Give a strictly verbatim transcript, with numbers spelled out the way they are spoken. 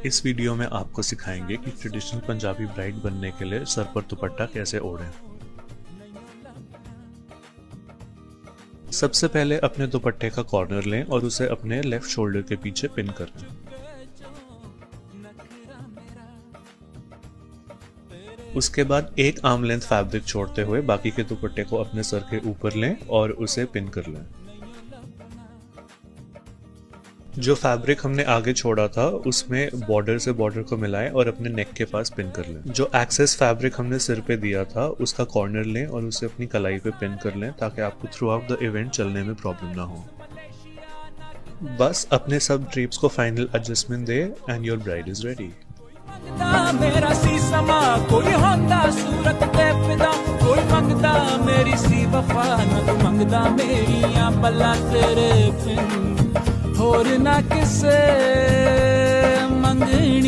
इस वीडियो में आपको सिखाएंगे कि ट्रेडिशनल पंजाबी ब्राइड बनने के लिए सर पर दुपट्टा कैसे ओढ़ें। सबसे पहले अपने दुपट्टे का कॉर्नर लें और उसे अपने लेफ्ट शोल्डर के पीछे पिन कर दें। उसके बाद एक आर्म लेंथ फैब्रिक छोड़ते हुए बाकी के दुपट्टे को अपने सर के ऊपर लें और उसे पिन कर लें। जो फैब्रिक हमने आगे छोड़ा था उसमें बॉर्डर से बॉर्डर को मिलाएं और अपने नेक के पास पिन कर लें। जो एक्सेस फैब्रिक हमने सिर पे दिया था उसका कॉर्नर लें और उसे अपनी कलाई पे पिन कर लें ताकि आपको थ्रू आउट द इवेंट चलने में प्रॉब्लम ना हो। बस अपने सब ड्रीप्स को फाइनल एडजस्टमेंट दे and your bride is ready. मेरा सी समा कोई होंदा सूरत ते फिदा, कोई मंगदा मेरी सी वफा न तू मंगदा मेरियां पल्ला तेरे पिन, होर ना किसे मंगनी।